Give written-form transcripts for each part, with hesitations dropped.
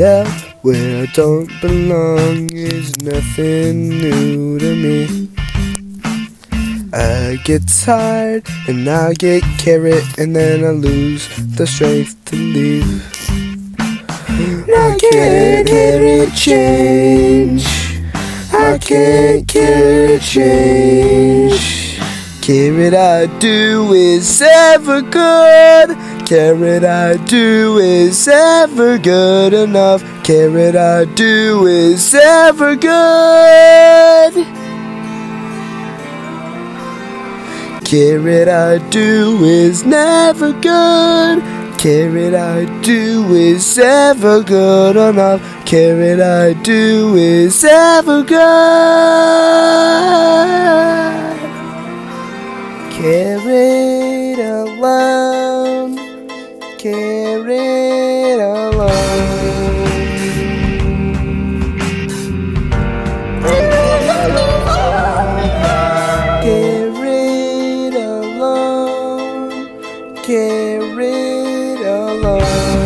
up where I don't belong is nothing new to me. I get tired and I get carrot and then I lose the strength to leave. I can't hear it change. I can't hear it change. Carrot I do is ever good. Carrot I do is ever good enough. Carrot I do is ever good. Carrot I do is never good. Carrot I do is ever good enough. Carrot I do is ever good. Carrot alone. Carrot alone. Carrot alone. Carrot alone.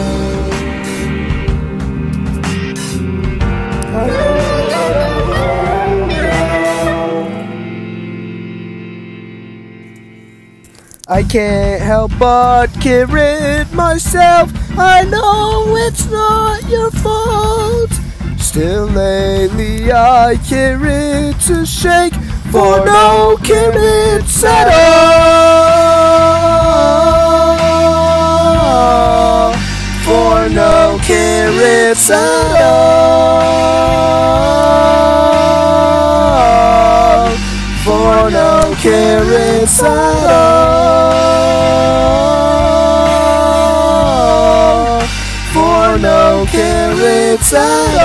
I can't help but carrot myself. I know it's not your fault. Still lately I carrot to shake for no carrots at all. For no carrots at all. For no carrots at all. For no carrots at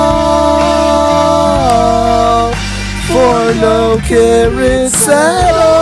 all. For no carrots at all.